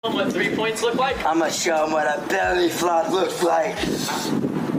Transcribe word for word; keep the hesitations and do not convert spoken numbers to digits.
What three points look like? I'm gonna show them what a belly flop looks like.